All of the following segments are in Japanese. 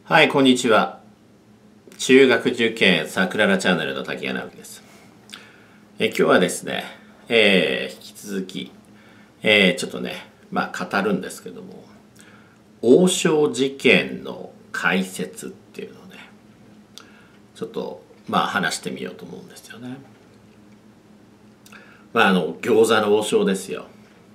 はい、こんにちは。中学受験さくららチャンネルの滝谷直樹です。今日はですね、引き続き、ちょっとね、語るんですけども、王将事件の解説っていうのをね、ちょっと話してみようと思うんですよね。餃子の王将ですよ。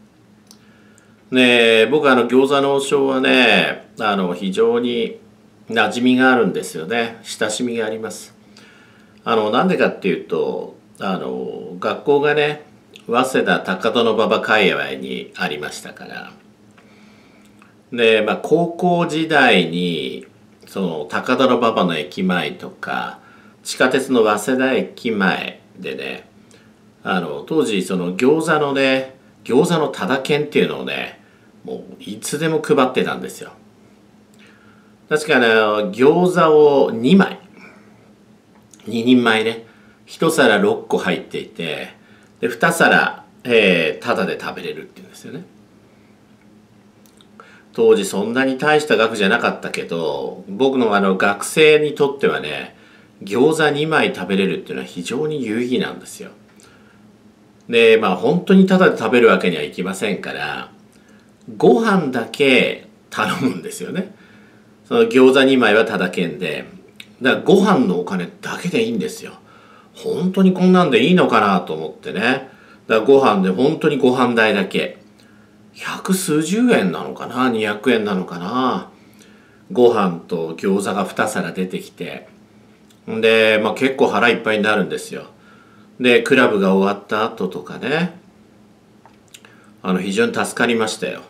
ね、僕餃子の王将はね、非常に馴染みがあるんですよね。親しみがあります。なんでかっていうと、学校がね、早稲田高田馬場界隈にありましたから。で、高校時代にその高田馬場の駅前とか地下鉄の早稲田駅前でね、当時その餃子のね、餃子のただ券っていうのをね、もういつでも配ってたんですよ。確かね、餃子を2枚、2人前ね、1皿6個入っていて、で2皿、タダで食べれるっていうんですよね。当時そんなに大した額じゃなかったけど、僕の学生にとってはね、餃子2枚食べれるっていうのは非常に有意義なんですよ。で、本当にタダで食べるわけにはいきませんから、ご飯だけ頼むんですよね。その餃子2枚はタダ券で、だからご飯のお金だけでいいんですよ。本当にこんなんでいいのかなと思ってね。だからご飯で本当にご飯代だけ。百数十円なのかな、200円なのかな。ご飯と餃子が2皿出てきて。で、結構腹いっぱいになるんですよ。で、クラブが終わった後とかね、非常に助かりましたよ。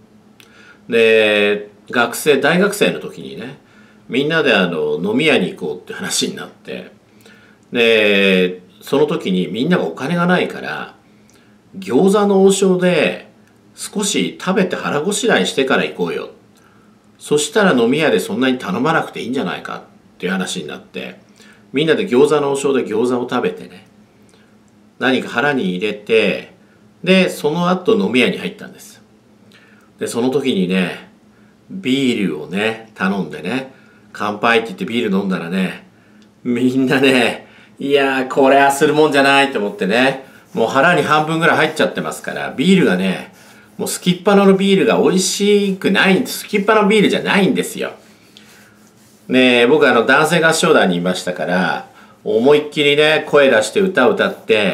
で、大学生の時にね、みんなで飲み屋に行こうって話になって、で、その時にみんながお金がないから、餃子の王将で少し食べて腹ごしらえしてから行こうよ。そしたら飲み屋でそんなに頼まなくていいんじゃないかっていう話になって、みんなで餃子の王将で餃子を食べてね、何か腹に入れて、で、その後飲み屋に入ったんです。で、その時にね、ビールをね、頼んでね、乾杯って言ってビール飲んだらね、みんなね、いやーこれはするもんじゃないと思ってね、もう腹に半分ぐらい入っちゃってますから、ビールがね、もうすきっぱのビールが美味しくない、すきっぱのビールじゃないんですよ。ねえ、僕男性合唱団にいましたから、思いっきりね、声出して歌を歌って、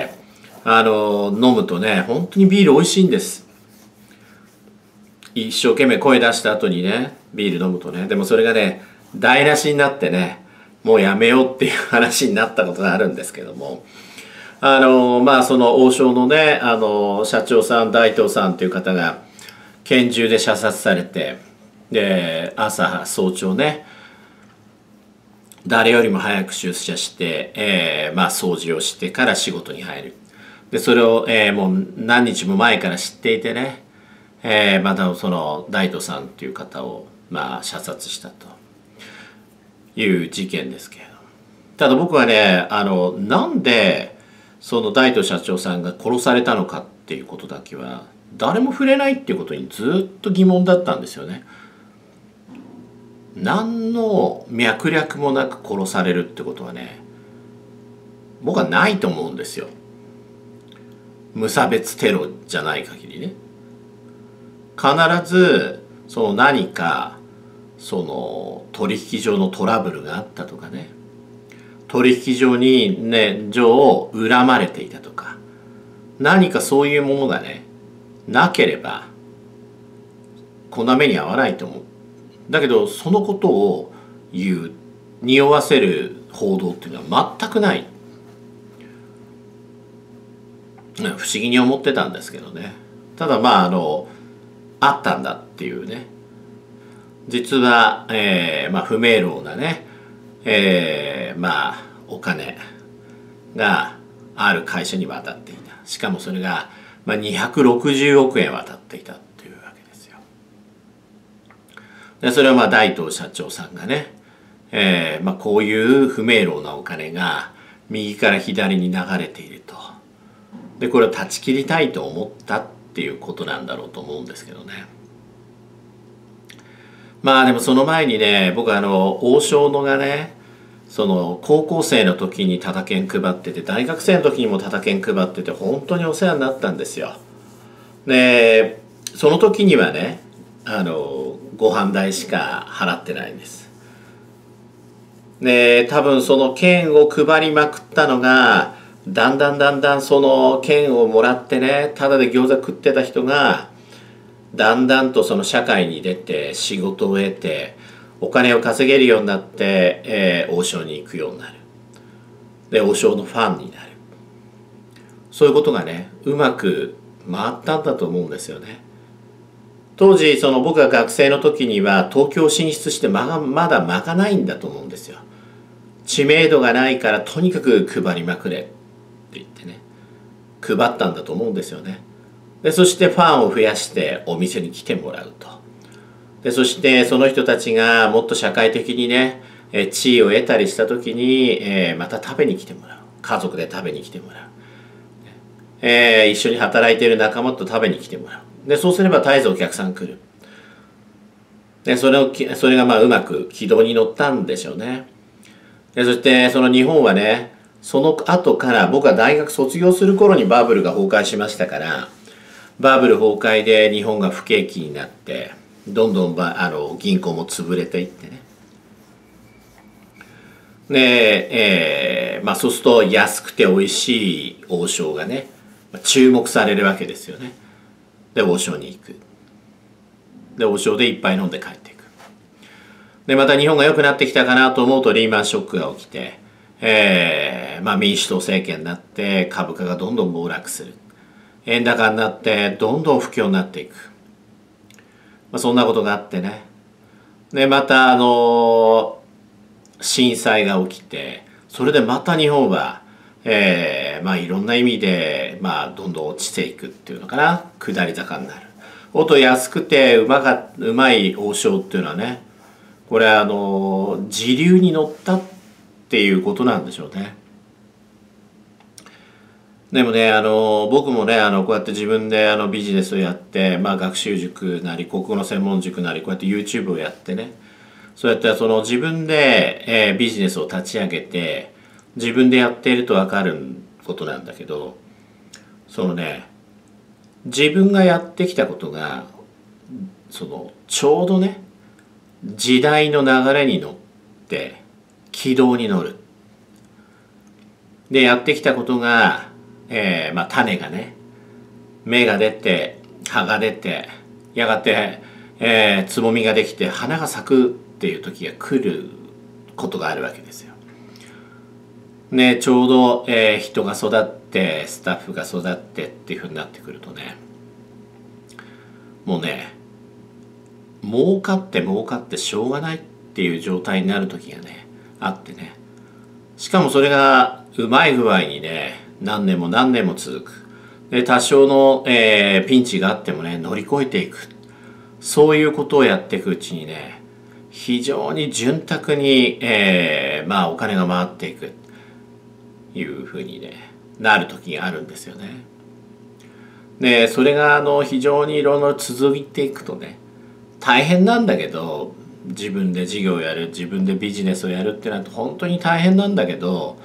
飲むとね、本当にビール美味しいんです。一生懸命声出した後にね、ビール飲むとね、でもそれがね、台無しになってね、もうやめようっていう話になったことがあるんですけども、その王将のね、社長さん、大東さんっていう方が拳銃で射殺されて、で、朝早朝ね、誰よりも早く出社して、掃除をしてから仕事に入る。で、それを、もう何日も前から知っていてね、またその大東さんっていう方を、射殺したという事件ですけれど。ただ僕はね、なんでその大東社長さんが殺されたのかっていうことだけは誰も触れないっていうことにずっと疑問だったんですよね。何の脈略もなく殺されるってことはね、僕はないと思うんですよ。無差別テロじゃない限りね。必ずその何かその取引所のトラブルがあったとかね、取引所にねを恨まれていたとか、何かそういうものがねなければこんな目に遭わないと思う。だけどそのことを言う、匂わせる報道っていうのは全くない。不思議に思ってたんですけどね。ただあったんだっていうね。実は、不明朗なね、お金がある会社に渡っていた。しかもそれが、260億円渡っていたっていうわけですよ。でそれは大東社長さんがね、こういう不明朗なお金が右から左に流れていると。でこれを断ち切りたいと思ったっていうことなんだろうと思うんですけどね。 まあでもその前にね、僕王将のがね、その高校生の時にタダ券配ってて、大学生の時にもタダ券配ってて、本当にお世話になったんですよ。で、その時にはね、ご飯代しか払ってないんです。で、多分その券を配りまくったのが、だんだんその券をもらってね、ただで餃子食ってた人が、だんだんとその社会に出て仕事を得てお金を稼げるようになって、王将に行くようになる。で、王将のファンになる。そういうことがね、うまく回ったんだと思うんですよね。当時その僕が学生の時には東京進出してまだ間がないんだと思うんですよ。知名度がないからとにかく配りまくれって言ってね、配ったんだと思うんですよね。で、そしてファンを増やしてお店に来てもらうと。で、そしてその人たちがもっと社会的にね、地位を得たりした時に、また食べに来てもらう。家族で食べに来てもらう。一緒に働いている仲間と食べに来てもらう。で、そうすれば絶えずお客さん来る。で、それがまあうまく軌道に乗ったんでしょうね。で、そしてその日本はね、その後から僕は大学卒業する頃にバブルが崩壊しましたから、バブル崩壊で日本が不景気になってどんどん銀行も潰れていってね。で、まあそうすると安くて美味しい王将がね注目されるわけですよね。で、王将に行く。で、王将でいっぱい飲んで帰っていく。で、また日本が良くなってきたかなと思うとリーマンショックが起きて、まあ民主党政権になって株価がどんどん暴落する。円高になってどんどん不況になっていく。まあ、そんなことがあってね。で、また震災が起きて、それでまた日本は、まあいろんな意味で、まあどんどん落ちていくっていうのかな。下り坂になる。音安くてうまい王将っていうのはね、これ時流に乗ったっていうことなんでしょうね。でもね、僕もね、こうやって自分でビジネスをやって、まあ学習塾なり、国語の専門塾なり、こうやって YouTube をやってね、そうやってその自分で、ビジネスを立ち上げて、自分でやっていると分かることなんだけど、そのね、自分がやってきたことが、ちょうどね、時代の流れに乗って、軌道に乗る。で、やってきたことが、まあ種がね、芽が出て葉が出てやがて、つぼみができて花が咲くっていう時が来ることがあるわけですよ。ね、ちょうど、人が育ってスタッフが育ってっていうふうになってくるとね、もうね、儲かってしょうがないっていう状態になる時がねあってね、しかもそれがうまい具合にね何年も続く。で、多少の、ピンチがあってもね乗り越えていく。そういうことをやっていくうちにね、非常に潤沢に、まあお金が回っていくいうふうにねなる時があるんですよね。で、それが非常にいろいろ続いていくとね、大変なんだけど、自分で事業をやる、自分でビジネスをやるってなると本当に大変なんだけど、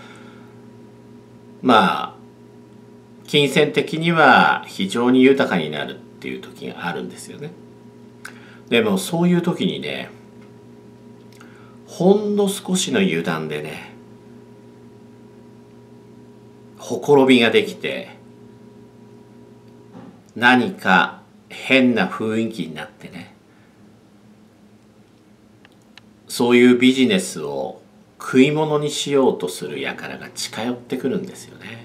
まあ金銭的には非常に豊かになるっていう時があるんですよね。でもそういう時にね、ほんの少しの油断でね、ほころびができて何か変な雰囲気になってね、そういうビジネスを食い物にしようとする輩が近寄ってくるんですよね。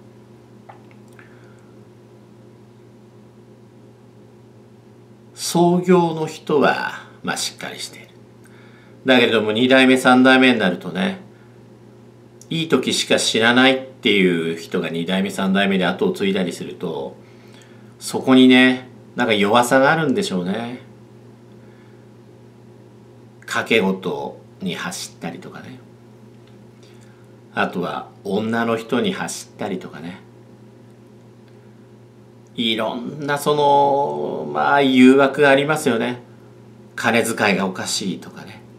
創業の人はまあしっかりしている。だけれども2代目3代目になるとね、いい時しか知らないっていう人が2代目3代目で後を継いだりすると、そこにねなんか弱さがあるんでしょうね。賭け事に走ったりとかね、あとは女の人に走ったりとかね、いろんなまあ誘惑がありますよね。 金遣いがおかしいとかね、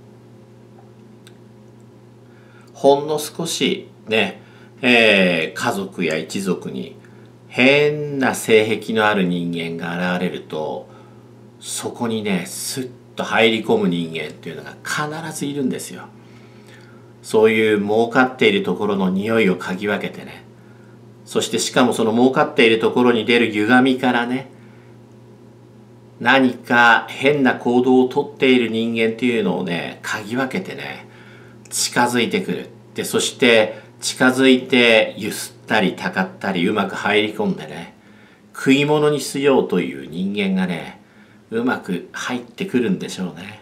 ほんの少しね、家族や一族に変な性癖のある人間が現れると、そこにねスッと入り込む人間っていうのが必ずいるんですよ。そういう儲かっているところの匂いを嗅ぎ分けてね、そしてしかもその儲かっているところに出る歪みからね、何か変な行動をとっている人間っていうのをね嗅ぎ分けてね、近づいてくる。でそして近づいてゆすったりたかったりうまく入り込んでね、食い物にしようという人間がねうまく入ってくるんでしょうね。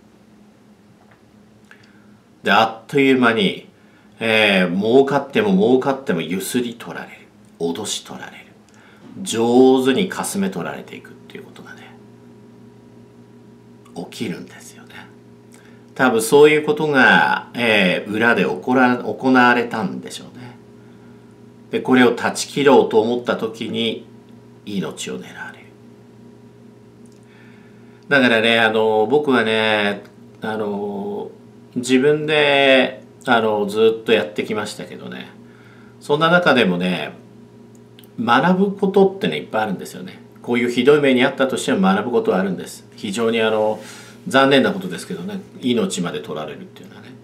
であっという間に、儲かっても儲かってもゆすり取られる、脅し取られる、上手にかすめ取られていくっていうことがね起きるんですよね。多分そういうことが、裏で行われたんでしょうね。でこれを断ち切ろうと思った時に命を狙われる。だからね僕はね自分でずっとやってきましたけどね、そんな中でもね学ぶことってねいっぱいあるんですよね。こういうひどい目にあったとしても学ぶことはあるんです。非常に残念なことですけどね、命まで取られるっていうのはね。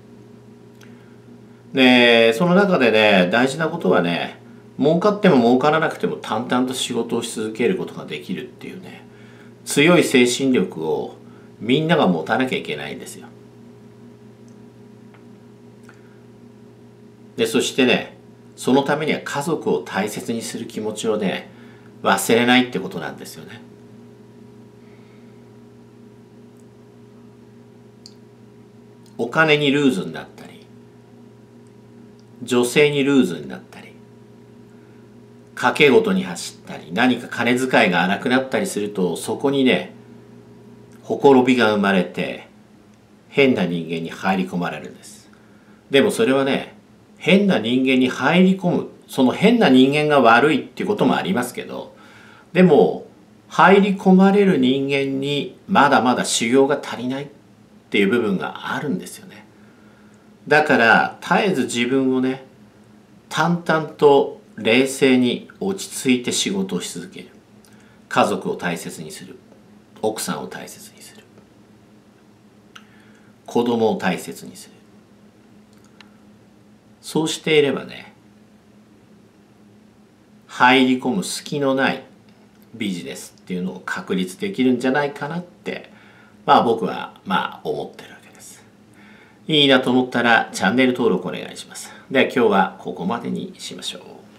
でその中でね大事なことはね、儲かっても儲からなくても淡々と仕事をし続けることができるっていうね、強い精神力をみんなが持たなきゃいけないんですよ。でそしてね、そのためには家族を大切にする気持ちをね忘れないってことなんですよね。お金にルーズになったり、女性にルーズになったり、賭け事に走ったり、何か金遣いが荒くなったりすると、そこにねほころびが生まれて変な人間に入り込まれるんです。でもそれはね、変な人間に入り込む、その変な人間が悪いっていうこともありますけど、でも入り込まれる人間にまだまだ修行が足りないっていう部分があるんですよね。だから絶えず自分をね淡々と冷静に落ち着いて仕事をし続ける、家族を大切にする、奥さんを大切にする、子供を大切にする。そうしていればね、入り込む隙のないビジネスっていうのを確立できるんじゃないかなって、僕は思ってるわけです。いいなと思ったらチャンネル登録お願いします。では今日はここまでにしましょう。